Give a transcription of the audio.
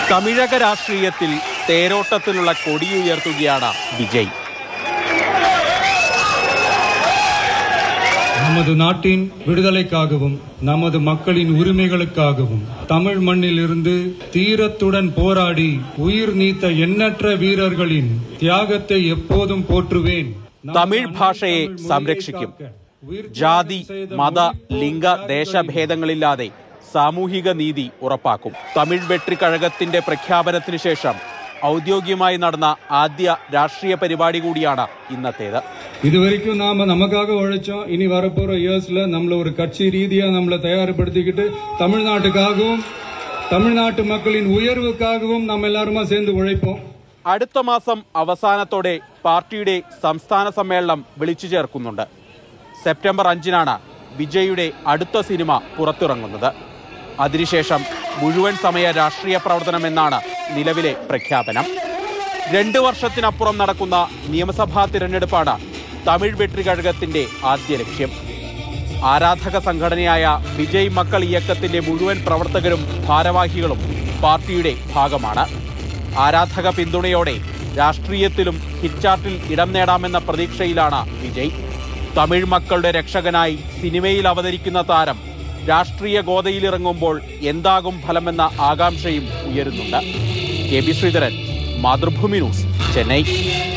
തമിഴക രാഷ്ട്രീയത്തിൽ തേരോട്ടത്തിലുള്ള കൊടിയുയർത്തുകയാണ് വിജയ്. நமது நாட்டின் விடுதலைக்காகவும் நமது மக்களின் உரிமைகளுக்காகவும் தமிழ் மண்ணில் இருந்து தீரத்துடன் போராடி உயிர் நீத்த எண்ணற்ற வீரர்களின் தியாகத்தை எப்போதும் போற்றுவேன். തമിഴ് ഭാഷയെ സംരക്ഷിക്കും. ജാതി, മത, ലിംഗ, ദേശഭേദങ്ങളില്ലാതെ സാമൂഹിക നീതി ഉറപ്പാക്കും. തമിഴ് വെട്രിക്കഴകത്തിന്റെ പ്രഖ്യാപനത്തിന് ശേഷം ഔദ്യോഗികമായി നടന്ന ആദ്യ രാഷ്ട്രീയ പരിപാടി കൂടിയാണ് ഇന്നത്തേത്. இதுவரைக்கும் நாம நமக்காக உழைச்சோம். இனி வரப்போற இயர்ஸ்ல நம்மள ஒரு கட்சி ரீதியா நம்மள தயார்படுத்திக்கிட்டு தமிழ்நாட்டுக்காகவும் தமிழ்நாட்டு மக்களின் உயர்வுக்காகவும் நம்ம எல்லாருமா சேர்ந்து உழைப்போம். അടുത്ത മാസം അവസാനത്തോടെ പാർട്ടിയുടെ സംസ്ഥാന സമ്മേളനം വിളിച്ചു ചേർക്കുന്നുണ്ട്. സെപ്റ്റംബർ 5-നാണ് വിജയുടെ അടുത്ത സിനിമ പുറത്തിറങ്ങുന്നത്. അതിനുശേഷം മുഴുവൻ സമയ രാഷ്ട്രീയ പ്രവർത്തനമെന്നാണ് നിലവിലെ പ്രഖ്യാപനം. 2 വർഷത്തിനപ്പുറം നടക്കുന്ന നിയമസഭാ തിരഞ്ഞെടുപ്പാണ് തമിഴ് വെട്രിക്കഴകത്തിന്റെ ആദ്യ ലക്ഷ്യം. ആരാധക സംഘടനയായ വിജയ് മക്കൾ ഇയക്കത്തിന്റെ മുഴുവൻ പ്രവർത്തകരും ഭാരവാഹികളും പാർട്ടിയുടെ ഭാഗമാണ്. ആരാധക പിന്തുണയോടെ രാഷ്ട്രീയത്തിലും ഹിറ്റ് ചാർട്ടിൽ ഇടം നേടാമെന്ന പ്രതീക്ഷയിലാണ് വിജയ്. തമിഴ് മക്കളുടെ രക്ഷകനായി സിനിമയിൽ അവതരിക്കുന്ന താരം രാഷ്ട്രീയ ഗോതയിലിറങ്ങുമ്പോൾ എന്താകും ഫലമെന്ന ആകാംക്ഷയും ഉയരുന്നുണ്ട്. കെ ബി ശ്രീധരൻ, മാതൃഭൂമി ന്യൂസ്, ചെന്നൈ.